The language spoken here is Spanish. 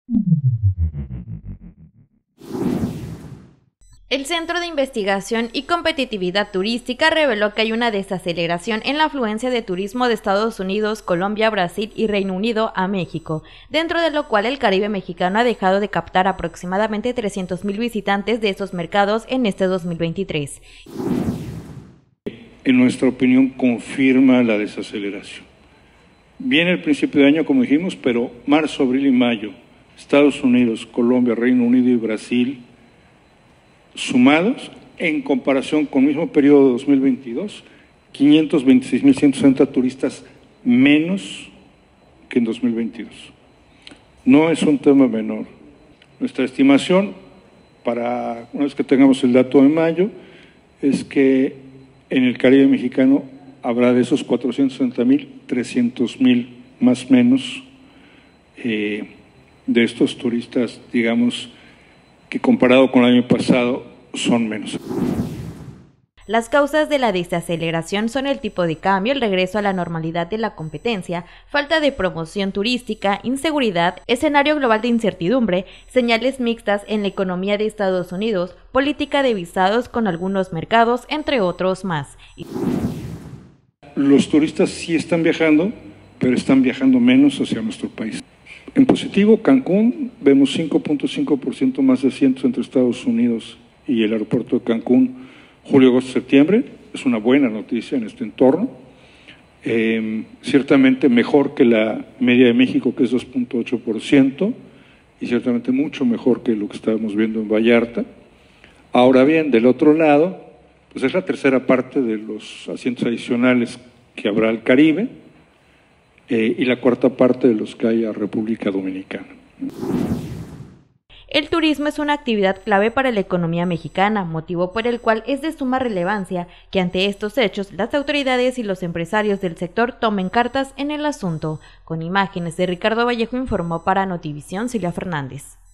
El Centro de Investigación y Competitividad Turística reveló que hay una desaceleración en la afluencia de turismo de Estados Unidos, Colombia, Brasil y Reino Unido a México, dentro de lo cual el Caribe mexicano ha dejado de captar aproximadamente 300,000 visitantes de esos mercados en este 2023. En nuestra opinión, confirma la desaceleración. Viene el principio de año, como dijimos, pero marzo, abril y mayo, Estados Unidos, Colombia, Reino Unido y Brasil, sumados, en comparación con el mismo periodo de 2022, 526,160 turistas menos que en 2022. No es un tema menor. Nuestra estimación, para una vez que tengamos el dato de mayo, es que en el Caribe mexicano habrá de esos 460,000, 300,000 más o menos de estos turistas, digamos, que comparado con el año pasado son menos. Las causas de la desaceleración son el tipo de cambio, el regreso a la normalidad de la competencia, falta de promoción turística, inseguridad, escenario global de incertidumbre, señales mixtas en la economía de Estados Unidos, política de visados con algunos mercados, entre otros más. Los turistas sí están viajando, pero están viajando menos hacia nuestro país. En positivo, Cancún, vemos 5.5% más de asientos entre Estados Unidos y el aeropuerto de Cancún, julio, agosto, septiembre. Es una buena noticia en este entorno. Ciertamente mejor que la media de México, que es 2.8%, y ciertamente mucho mejor que lo que estábamos viendo en Vallarta. Ahora bien, del otro lado, pues es la tercera parte de los asientos adicionales que habrá al Caribe, y la cuarta parte de los que hay a República Dominicana. El turismo es una actividad clave para la economía mexicana, motivo por el cual es de suma relevancia que ante estos hechos las autoridades y los empresarios del sector tomen cartas en el asunto. Con imágenes de Ricardo Vallejo informó para Notivisión Silvia Fernández.